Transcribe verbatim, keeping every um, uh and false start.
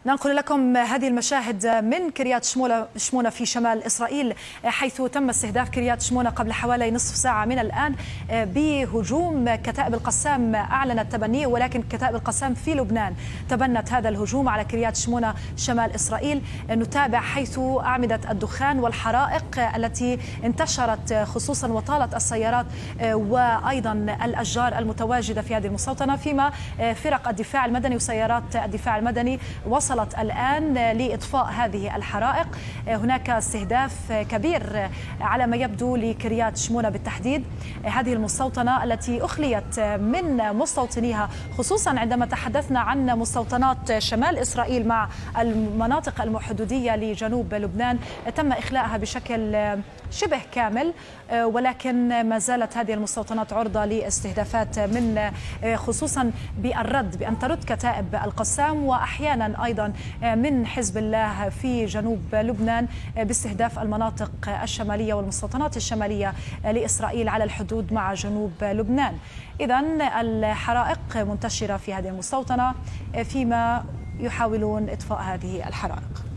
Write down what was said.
ننقل لكم هذه المشاهد من كريات شمونة في شمال إسرائيل، حيث تم استهداف كريات شمونة قبل حوالي نصف ساعة من الآن بهجوم كتائب القسام أعلنت تبنيه، ولكن كتائب القسام في لبنان تبنت هذا الهجوم على كريات شمونة شمال إسرائيل. نتابع حيث أعمدة الدخان والحرائق التي انتشرت خصوصا وطالت السيارات وأيضا الأشجار المتواجدة في هذه المستوطنة، فيما فرق الدفاع المدني وسيارات الدفاع المدني وصلت الآن لإطفاء هذه الحرائق. هناك استهداف كبير على ما يبدو لكريات شمونة بالتحديد، هذه المستوطنة التي أخليت من مستوطنيها، خصوصا عندما تحدثنا عن مستوطنات شمال إسرائيل مع المناطق المحدودية لجنوب لبنان تم إخلاءها بشكل شبه كامل، ولكن ما زالت هذه المستوطنات عرضة لاستهدافات من خصوصا بالرد بأن ترد كتائب القسام وأحيانا أيضا من حزب الله في جنوب لبنان باستهداف المناطق الشمالية والمستوطنات الشمالية لإسرائيل على الحدود مع جنوب لبنان. إذن الحرائق منتشرة في هذه المستوطنة فيما يحاولون إطفاء هذه الحرائق.